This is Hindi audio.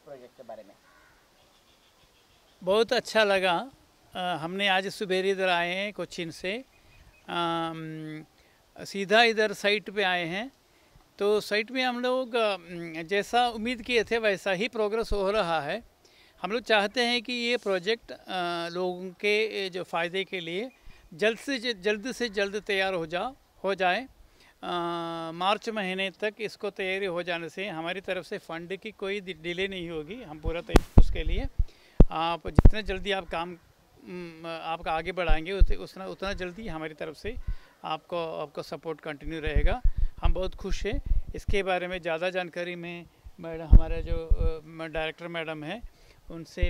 प्रोजेक्ट के बारे में? बहुत अच्छा लगा। हमने आज सुबह इधर आए हैं कोचीन से, सीधा इधर साइट पे आए हैं। तो साइट में हम लोग जैसा उम्मीद किए थे वैसा ही प्रोग्रेस हो रहा है। हम लोग चाहते हैं कि ये प्रोजेक्ट लोगों के जो फ़ायदे के लिए जल्द से जल्द तैयार हो जाए। मार्च महीने तक इसको तैयारी हो जाने से हमारी तरफ से फंड की कोई डिले नहीं होगी। हम पूरा तैयार उसके लिए। आप जितना जल्दी आप काम आपका आगे बढ़ाएंगे उतना जल्दी हमारी तरफ से आपको सपोर्ट कंटिन्यू रहेगा। हम बहुत खुश हैं। इसके बारे में ज़्यादा जानकारी में मैडम, हमारा जो डायरेक्टर मैडम है, उनसे